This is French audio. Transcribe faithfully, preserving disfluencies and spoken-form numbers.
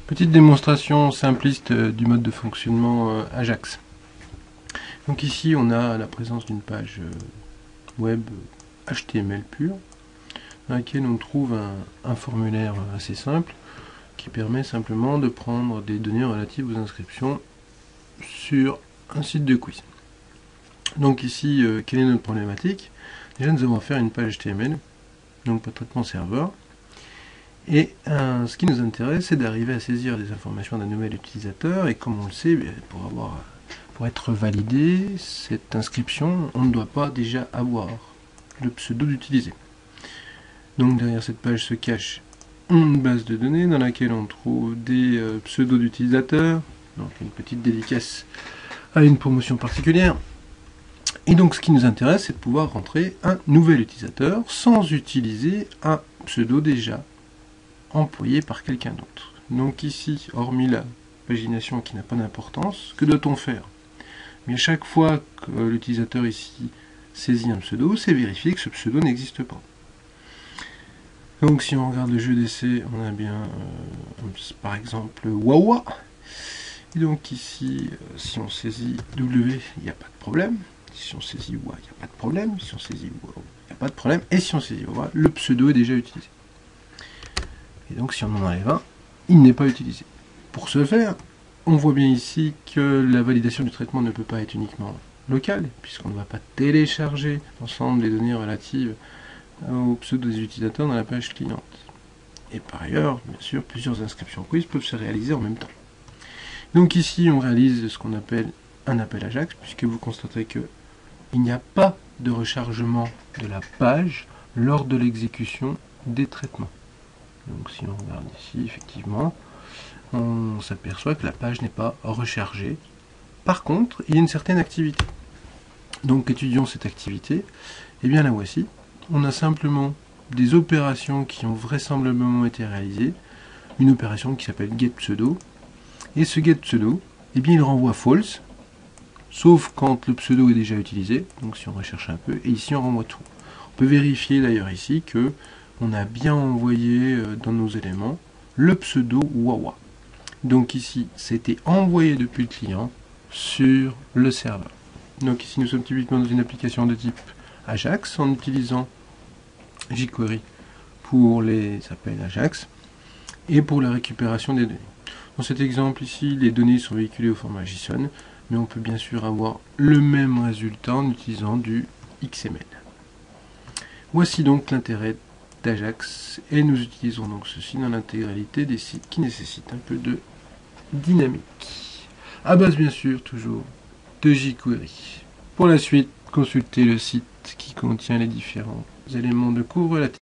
Petite démonstration simpliste du mode de fonctionnement Ajax. Donc ici on a la présence d'une page web H T M L pure dans laquelle on trouve un, un formulaire assez simple qui permet simplement de prendre des données relatives aux inscriptions sur un site de quiz. Donc ici, euh, quelle est notre problématique? Déjà nous avons affaire à une page H T M L, donc pas de traitement serveur. Et euh, ce qui nous intéresse, c'est d'arriver à saisir des informations d'un nouvel utilisateur. Et comme on le sait, pour, avoir, pour être validé, cette inscription, on ne doit pas déjà avoir le pseudo d'utiliser. Donc derrière cette page se cache une base de données dans laquelle on trouve des euh, pseudos d'utilisateurs. Donc une petite dédicace à une promotion particulière. Et donc ce qui nous intéresse, c'est de pouvoir rentrer un nouvel utilisateur sans utiliser un pseudo déjà employé par quelqu'un d'autre. Donc ici, hormis la pagination qui n'a pas d'importance, que doit-on faire? Mais à chaque fois que l'utilisateur ici saisit un pseudo, c'est vérifier que ce pseudo n'existe pas. Donc si on regarde le jeu d'essai, on a bien euh, par exemple Wawa. Et donc ici, euh, si on saisit W, il n'y a pas de problème. Si on saisit Wawa, il n'y a pas de problème. Si on saisit Wawa, il n'y a pas de problème. Et si on saisit Wawa, le pseudo est déjà utilisé. Et donc si on en enlève un, il n'est pas utilisé. Pour ce faire, on voit bien ici que la validation du traitement ne peut pas être uniquement locale, puisqu'on ne va pas télécharger l'ensemble des données relatives au pseudo des utilisateurs dans la page cliente. Et par ailleurs, bien sûr, plusieurs inscriptions quiz peuvent se réaliser en même temps. Donc ici, on réalise ce qu'on appelle un appel Ajax, puisque vous constatez que il n'y a pas de rechargement de la page lors de l'exécution des traitements. Donc si on regarde ici, effectivement, on s'aperçoit que la page n'est pas rechargée. Par contre, il y a une certaine activité. Donc étudions cette activité. Et bien la voici. On a simplement des opérations qui ont vraisemblablement été réalisées. Une opération qui s'appelle getPseudo. Et ce getPseudo, eh bien il renvoie false, sauf quand le pseudo est déjà utilisé. Donc si on recherche un peu, et ici on renvoie tout. On peut vérifier d'ailleurs ici que on a bien envoyé dans nos éléments le pseudo Wawa. Donc ici, c'était envoyé depuis le client sur le serveur. Donc ici, nous sommes typiquement dans une application de type Ajax en utilisant jQuery pour les appels Ajax et pour la récupération des données. Dans cet exemple ici, les données sont véhiculées au format JSON, mais on peut bien sûr avoir le même résultat en utilisant du X M L. Voici donc l'intérêt d'Ajax et nous utilisons donc ceci dans l'intégralité des sites qui nécessitent un peu de dynamique. À base bien sûr toujours de jQuery. Pour la suite, consultez le site qui contient les différents éléments de cours relatifs.